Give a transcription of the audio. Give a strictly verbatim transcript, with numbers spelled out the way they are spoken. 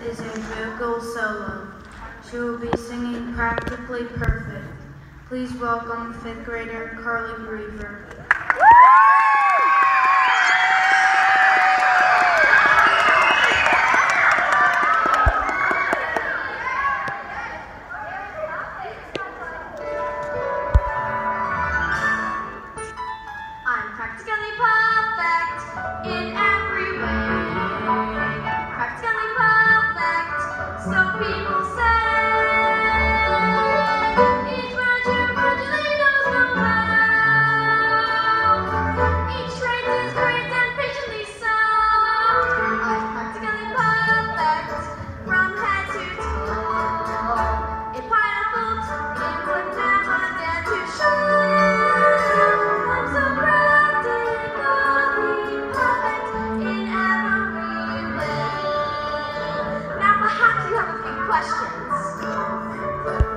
is a vocal solo. She will be singing Practically Perfect. Please welcome fifth grader Carly Griever. I'm practically perfect in every way. Practically perfect, so people say. Each word you virtually knows no bounds. Each trait is great and patiently sound. I'm practically perfect from head to toe. A pineapple it would never dare to show. I'm so practically perfect in every way. Now perhaps you have a few questions.